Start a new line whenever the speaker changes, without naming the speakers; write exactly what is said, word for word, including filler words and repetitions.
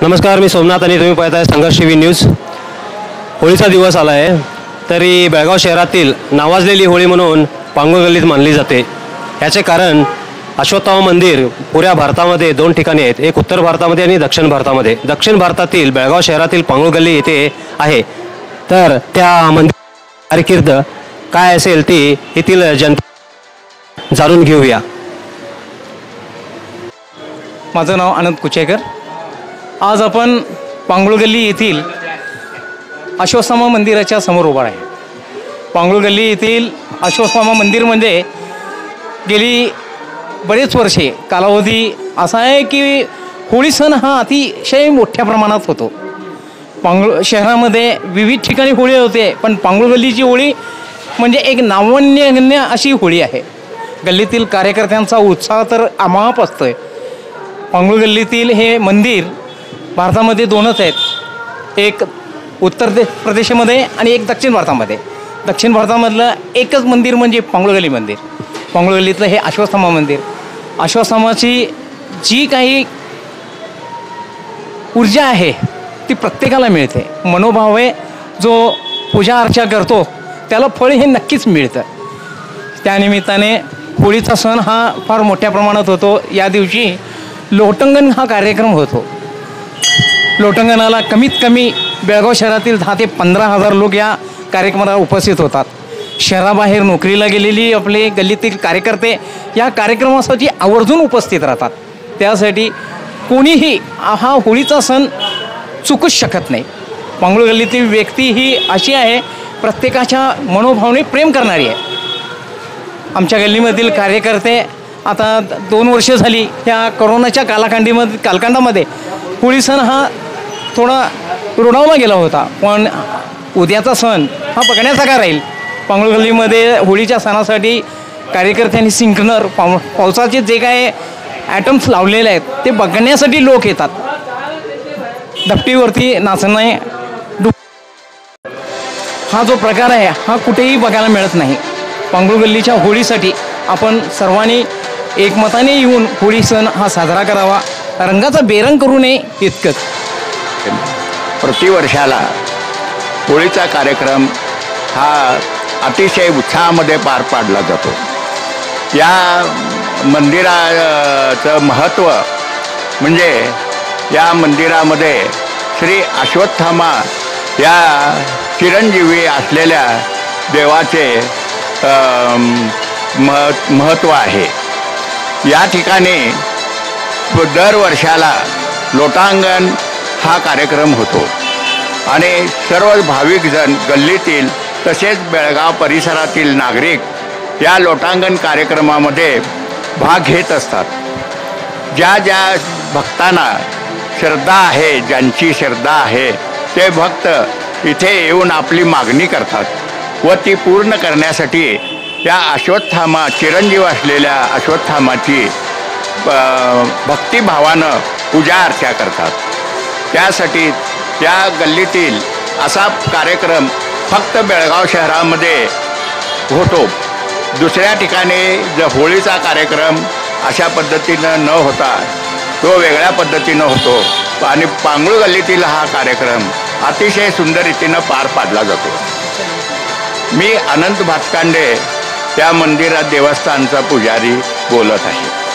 नमस्कार, मी सोमनाथ आणि तुम्ही पाहताय संघर्ष टीव्ही न्यूज। होळीचा दिवस आला आहे, तरी बेळगाव शहरातील नावाजलेली होळी म्हणून पांगुळ गल्लीत मानली जाते। याचे कारण अश्वत्थामा मंदिर पुऱ्या भारतामध्ये दोन ठिकाणी आहेत, एक उत्तर भारतामध्ये आणि दक्षिण भारतामध्ये। दक्षिण भारतातील बेळगाव शहरातील पांगुळ गल्ली येथे आहे, तर त्या मंदिर कारकीर्द काय असेल ती येथील जनता जाणून घेऊया।
माझं नाव अनंत कुचेकर। आज आपण पांगुळ गल्ली येथील अश्वत्थामा मंदिराच्या समोर उभा आहे। पांगुळ गल्ली येथील अश्वत्थामा मंदिर म्हणजे गेली बरेच वर्षे कालावधी असा आहे की होळी सण हा अतिशय मोठ्या प्रमाणात होतो। पांगुळ शहरामध्ये विविध ठिकाणी होळी होते, पण पांगुळ गल्लीची होळी म्हणजे एक नाविन्यगण्य अशी होळी आहे। गल्लीतील कार्यकर्त्यांचा उत्साह तर अमाप असतोय। पांगुळ गल्लीतील हे मंदिर भारतामध्ये दोनच आहेत, एक उत्तर प्रदेशमध्ये आणि एक दक्षिण भारतामध्ये। दक्षिण भारतामधलं एकच मंदिर म्हणजे पांगुळ गल्ली मंदिर। पांगुळ गल्लीतलं हे अश्वत्थामा मंदिर। अश्वत्थामाची जी काही ऊर्जा आहे ती प्रत्येकाला मिळते। मनोभाव आहे, जो पूजा अर्चा करतो त्याला फळ हे नक्कीच मिळतं। त्यानिमित्ताने होळीचा सण हा फार मोठ्या प्रमाणात होतो। या दिवशी लोटंगण हा कार्यक्रम होतो। लोटंगणाला कमीत कमी बेळगाव शहरातील दहा ते पंधरा हजार लोक या कार्यक्रमाला उपस्थित होतात। शहराबाहेर नोकरीला गेलेली आपले गल्लीतील कार्यकर्ते या कार्यक्रमासाठी आवर्जून उपस्थित राहतात। त्यासाठी कोणीही हा होळीचा सण चुकूच शकत नाही। पांगुळ गल्लीतील व्यक्ती ही अशी आहे, प्रत्येकाच्या मनोभावने प्रेम करणारी आहे। आमच्या गल्लीमधील कार्यकर्ते आता दोन वर्ष झाली या कोरोनाच्या कालखंडीमध्ये कालखंडामध्ये होळी सण हा थोडा रुणावला गेला होता, पण उद्याचा सण हा बघण्यासारखा राहील। पांगुळ गल्लीमध्ये होळीच्या सणासाठी कार्यकर्त्यांनी सिंक्नर पाव पावसाचे जे काय ॲटम्स लावलेले आहेत ते बघण्यासाठी लोक येतात। दपटीवरती नाचणे हा जो प्रकार आहे हा कुठेही बघायला मिळत नाही। पांगुळ गल्लीच्या होळीसाठी आपण सर्वांनी एकमताने येऊन होळी सण हा साजरा करावा। रंगाचा बेरंग करू नये इतकंच।
प्रतिवर्षाला होळीचा कार्यक्रम हा अतिशय उत्साहामध्ये पार पाडला जातो। या मंदिराचं महत्त्व म्हणजे या मंदिरामध्ये श्री अश्वत्थामा या चिरंजीवी असलेल्या देवाचे मह महत्त्व आहे। या ठिकाणी दरवर्षाला लोटांगण हा कार्यक्रम होतो आणि सर्व भाविकजन गल्लीतील तसेच बेळगाव परिसरातील नागरिक या लोटांगण कार्यक्रमामध्ये भाग घेत असतात। ज्या ज्या भक्तांना श्रद्धा आहे, ज्यांची श्रद्धा आहे ते भक्त इथे येऊन आपली मागणी करतात व ती पूर्ण करण्यासाठी या अश्वत्थामा चिरंजीव असलेल्या अश्वत्थामाची भक्तिभावानं पूजा अर्चा करतात। त्यासाठी त्या गल्लीतील असा कार्यक्रम फक्त बेळगाव शहरामध्ये होतो। दुसऱ्या ठिकाणी जर होळीचा कार्यक्रम अशा पद्धतीनं न होता तो वेगळ्या पद्धतीनं होतो आणि पांगुळ गल्लीतील हा कार्यक्रम अतिशय सुंदर रीतीनं पार पाडला जातो। मी अनंत भातकांडे या मंदिरात देवस्थानचा पुजारी बोलत आहे।